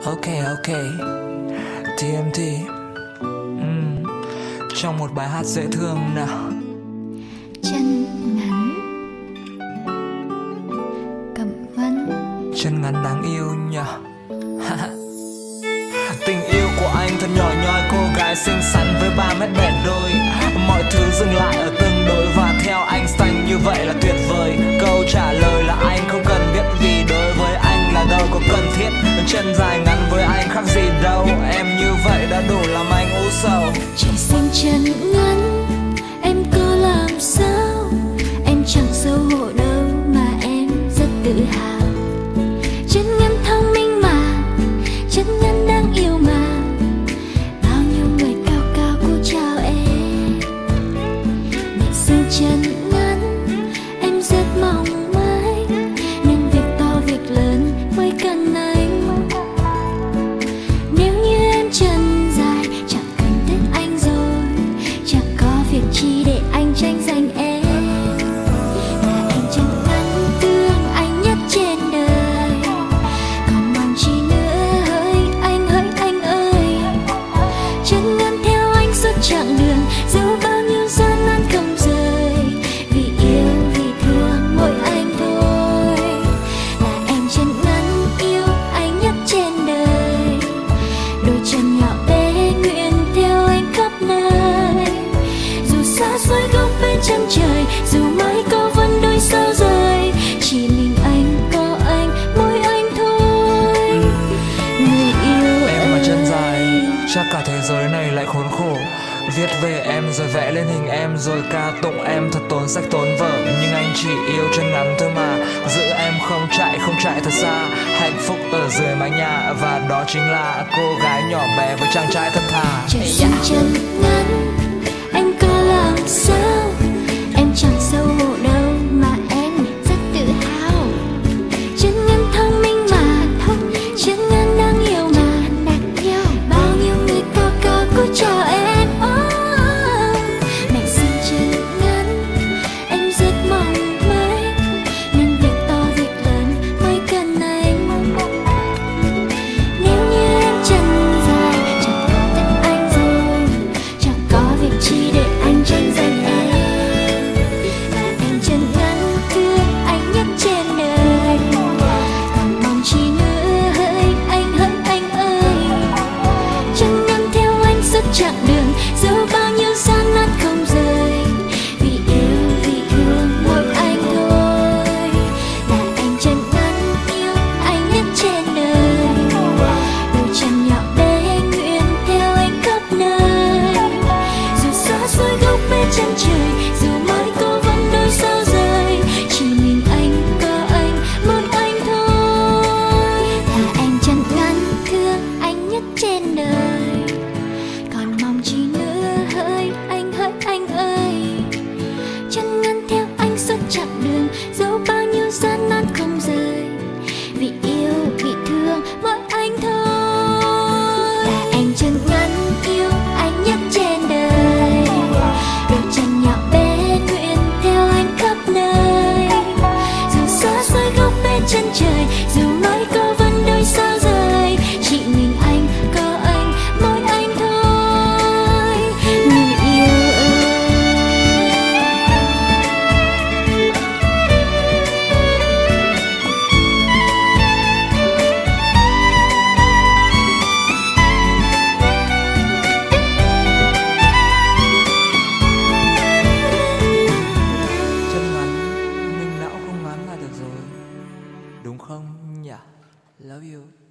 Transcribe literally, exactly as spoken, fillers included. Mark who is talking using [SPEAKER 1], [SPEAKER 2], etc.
[SPEAKER 1] Ok ok tê em tê uhm. Trong một bài hát dễ thương nào.
[SPEAKER 2] Chân ngắn Cẩm Vân.
[SPEAKER 1] Chân ngắn đáng yêu nhờ. Tình yêu của anh thật nhỏ nhoi, cô gái xinh xắn với ba mét bẹt đôi. Mọi thứ dừng lại ở tương đối và theo anh xanh như vậy là tuyệt vời. Câu trả lời là anh không cần biết, vì đối với anh là đâu có cần thiết. Chân dài ngắn với anh khác gì đâu, em như vậy đã đủ làm anh u sầu.
[SPEAKER 2] Trời xanh chân ngắn, em có làm sao? Em chẳng xấu hổ đâu mà em rất tự hào. Chân ngắn thông minh mà, chân ngắn đáng yêu mà. Bao nhiêu người cao cao cô chào em. Ngày xưa chân ngắn, em rất mong mãi, nên việc to việc lớn mới cần anh. Nếu như em chân dài, chẳng cần thích anh rồi, chẳng có việc chi để anh tranh giành em. Là anh chân ngắn thương anh nhất trên đời, còn mong chi nữa hỡi anh hỡi anh ơi. Chân ngắn theo anh suốt chặng đường, dẫu bao nhiêu gian nan không rời, vì yêu vì thương mỗi anh thôi. Là em chân ngắn yêu anh nhất trên đời, đôi chân nhỏ bé nguyện theo anh khắp nơi. Dù xa xôi góc bên chân trời, dù mãi có vân đôi sao rời, chỉ mình anh có anh mỗi anh thôi. Người yêu
[SPEAKER 1] Em mà chân dài, chắc cả thế giới này lại khốn khổ. Viết về em rồi vẽ lên hình em, rồi ca tụng em thật tốn sách tốn vở. Nhưng anh chỉ yêu chân ngắn thôi mà, giữ em không chạy không chạy thật xa. Hạnh phúc ở dưới mái nhà, và đó chính là cô gái nhỏ bé với chàng trai thật thà.
[SPEAKER 2] trời xanh chân ngắn, anh có làm sao? Em chẳng xấu hổ đâu mà em rất tự hào. Chân ngắn thông minh mà, chân ngắn đáng yêu mà. Bao nhiêu người cao cao cô chào em. Oh, mẹ xin chân ngắn, em rất mong mãi, nên việc to việc lớn mới cần anh. Nếu như em chân dài, chẳng cần thích anh rồi, chẳng có việc chi để anh tranh giành em. Là anh chân ngắn thương anh nhất trên đời, còn mong chi nữa hỡi anh hỡi anh ơi. Chân ngắn theo anh suốt chặng đường, dẫu bao nhiêu gian nan không rời, vì yêu vì thương mỗi anh thôi. Là anh chân ngắn yêu anh nhất trên đời, đôi chân nhỏ bé nguyện theo anh khắp nơi. Dù xa xôi góc bên chân trời, dù mãi có vân đôi sao rời, chỉ mình anh có anh mỗi anh thôi. Là anh chân ngắn thương anh nhất trên đời, còn mong chi nữa hỡi anh hỡi anh ơi. Chân ngắn theo anh suốt chặng đường, dẫu bao nhiêu gian nan không rời, vì yêu vì thương mỗi anh thôi. Là anh chân ngắn yêu anh nhất trên đời, đôi chân nhỏ bé nguyện theo anh khắp nơi. Dù xa xôi góc bên chân trời, dù mãi có vân đôi sao rời, chỉ mình anh có anh mỗi anh thôi. Người yêu ơi.
[SPEAKER 1] Chân ngắn nhưng não không ngắn là được rồi, đúng không nhỉ? Love you.